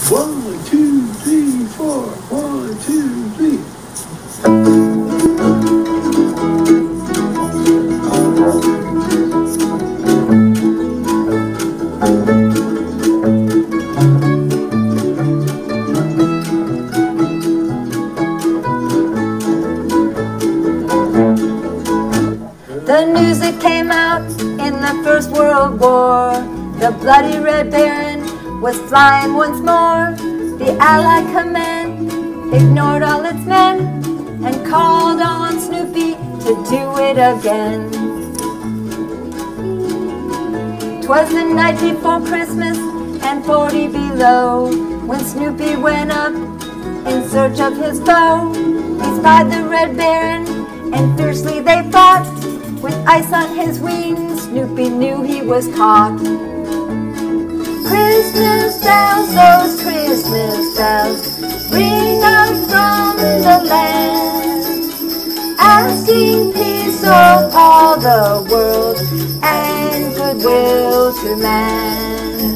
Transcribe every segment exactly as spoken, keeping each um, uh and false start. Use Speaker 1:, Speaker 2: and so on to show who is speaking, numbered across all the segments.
Speaker 1: One, two, three, four. One, two, three.
Speaker 2: The news that came out in the First World War, the bloody Red Baron was flying once more. The Allied command ignored all its men and called on Snoopy to do it again. 'Twas the night before Christmas and forty below, when Snoopy went up in search of his foe. He spied the Red Baron and fiercely they fought. With ice on his wings, Snoopy knew he was caught. Christmas bells, those Christmas bells, ring out from the land, asking peace of all the world and goodwill to man.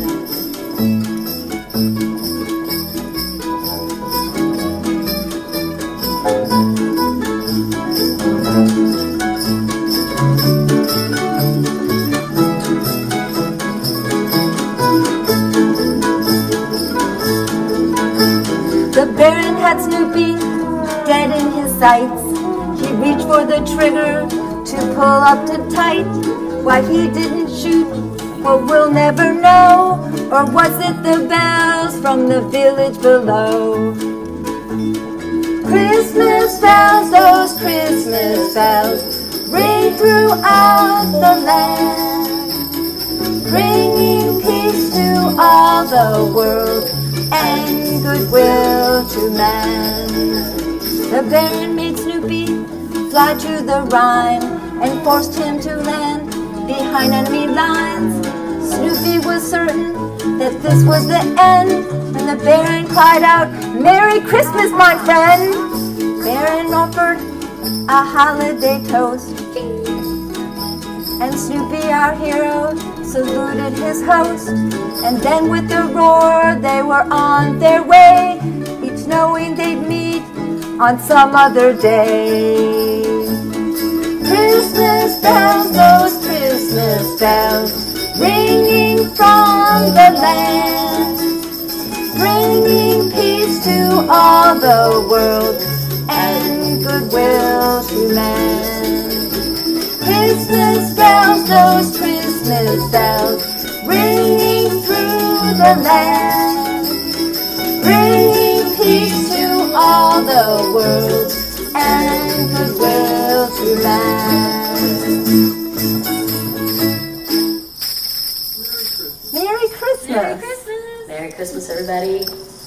Speaker 2: The Baron had Snoopy dead in his sights. He reached for the trigger to pull up to tight. Why he didn't shoot, well, we'll never know. Or was it the bells from the village below? Christmas bells, those Christmas bells, ring throughout the land, bringing peace to all the world and goodwill to man. The Baron made Snoopy fly to the Rhine and forced him to land behind enemy lines. Snoopy was certain that this was the end, and the Baron cried out, "Merry Christmas, my friend!" Baron offered a holiday toast, and Snoopy, our hero, saluted his host. And then with a roar they were on their way, each knowing they'd meet on some other day. Christmas bells, those Christmas bells, ringing from the land, bringing peace to all the world and goodwill to man. Christmas bells, those Christmas bells, ringing through the land, bringing peace to all the world and goodwill to man. Merry Christmas!
Speaker 3: Merry Christmas! Merry Christmas, everybody.